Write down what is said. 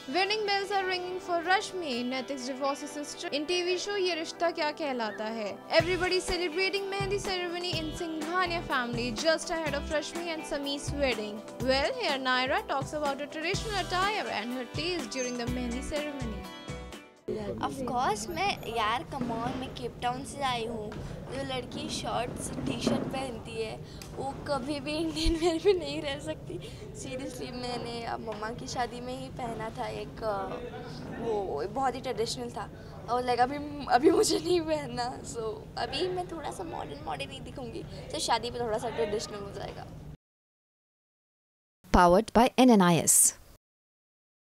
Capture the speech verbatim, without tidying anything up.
Wedding bells are ringing for Rashmi, Naitik's divorced sister, in T V show Ye Rishta Kya Kehlata Hai. Everybody celebrating Mehndi ceremony in Singhania family just ahead of Rashmi and Sameer's wedding. Well, here Naira talks about her traditional attire and her taste during the Mehndi ceremony. Of course, मैं यार come on मैं Cape Town से आई हूँ। जो लड़की shorts T shirt पहनती है वो कभी भी इंडियन वेयर में नहीं रह सकती। सीरियसली मैंने अब मम्मा की शादी में ही पहना था एक, वो बहुत ही ट्रेडिशनल था और लाइक अभी अभी मुझे नहीं पहनना। सो so, अभी मैं थोड़ा सा मॉडर्न मॉडर्न ही दिखूँगी, तो शादी पे थोड़ा सा ट्रेडिशनल हो जाएगा। Powered by N N I S.